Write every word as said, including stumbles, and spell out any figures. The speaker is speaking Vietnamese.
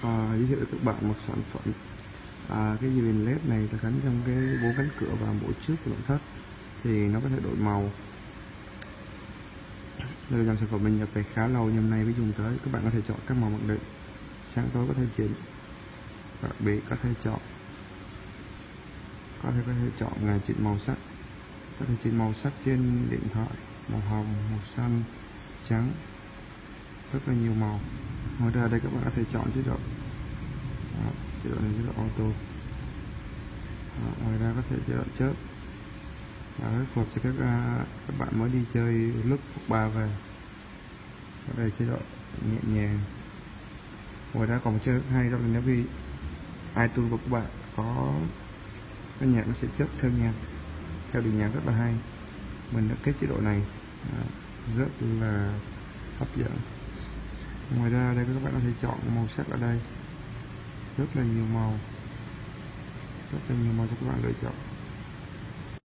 à, giới thiệu với các bạn một sản phẩm. À, cái dàn led này là gắn trong cái bố cánh cửa và bộ trước của nội thất, thì nó có thể đổi màu. Đây là dòng sản phẩm mình nhập về khá lâu, nhưng nay mới dùng tới. Các bạn có thể chọn các màu mặc định, sáng tối có thể chỉnh, đặc biệt có thể chọn có thể có thể chọn ngày chỉnh màu sắc, có thể chỉnh màu sắc trên điện thoại, màu hồng, màu xanh, trắng, rất là nhiều màu. Ngoài ra đây các bạn có thể chọn chế độ đó, chế độ này chế độ auto. Đó, ngoài ra có thể chế độ chớp, rất phù hợp cho các các bạn mới đi chơi lúc ba về. Ở đây chế độ nhẹ nhàng. Ngoài ra còn một chơi rất hay, đó là nếu khi iTunes của các bạn có cái nhạc nó sẽ chớp theo nhạc, theo điệu nhạc rất là hay. Mình đã kết chế độ này rất là hấp dẫn. Ngoài ra đây các bạn có thể chọn màu sắc ở đây, rất là nhiều màu, rất là nhiều màu cho các bạn lựa chọn.